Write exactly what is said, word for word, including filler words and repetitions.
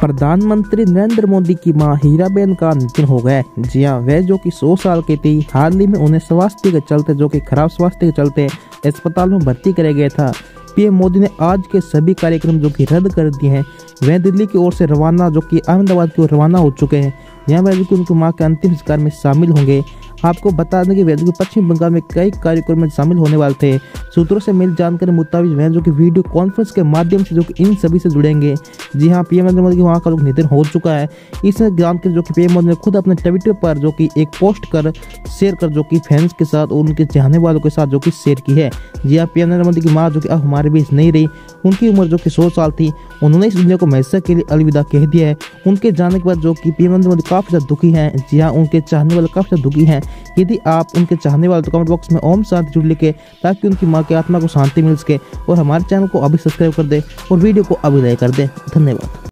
प्रधानमंत्री नरेंद्र मोदी की मां हीराबेन का निधन हो गया। जी हाँ, वह जो कि सौ साल की थी। हाल ही में उन्हें स्वास्थ्य के चलते जो कि खराब स्वास्थ्य के चलते अस्पताल में भर्ती कराया गया था। पीएम मोदी ने आज के सभी कार्यक्रम जो कि रद्द कर दिए हैं। वह दिल्ली की ओर से रवाना जो कि अहमदाबाद की ओर रवाना हो चुके हैं। यहाँ वह जो कि उनकी मां के अंतिम संस्कार में शामिल होंगे। आपको बता दें कि वह जो कि पश्चिम बंगाल में कई कार्यक्रम में शामिल होने वाले थे। सूत्रों से मिल जानकारी मुताबिक वह जो कि वीडियो कॉन्फ्रेंस के माध्यम से जो कि इन सभी से जुड़ेंगे। जी हाँ, पीएम नरेंद्र मोदी की वहाँ का जो निधन हो चुका है। इस जानकर जो कि पीएम मोदी ने खुद अपने ट्विटर पर जो कि एक पोस्ट कर शेयर कर जो कि फैंस के साथ और उनके चाहने वालों के साथ जो कि शेयर की है। जी हाँ, पीएम नरेंद्र मोदी की माँ जो कि अब हमारे बीच नहीं रही। उनकी उम्र जो कि सौ साल थी। उन्होंने इस दुनिया को हमेशा के लिए अलविदा कह दिया है। उनके जाने के बाद जो कि पीएम नरेंद्र मोदी काफी ज्यादा दुखी हैं। जी हाँ, उनके चाहने वाले काफी ज्यादा दुखी हैं। यदि आप उनके चाहने वाले तो कमेंट बॉक्स में ओम शांति जुड़ लिखे, ताकि उनकी मां की आत्मा को शांति मिल सके। और हमारे चैनल को अभी सब्सक्राइब कर दे और वीडियो को अभी लाइक कर दे। धन्यवाद।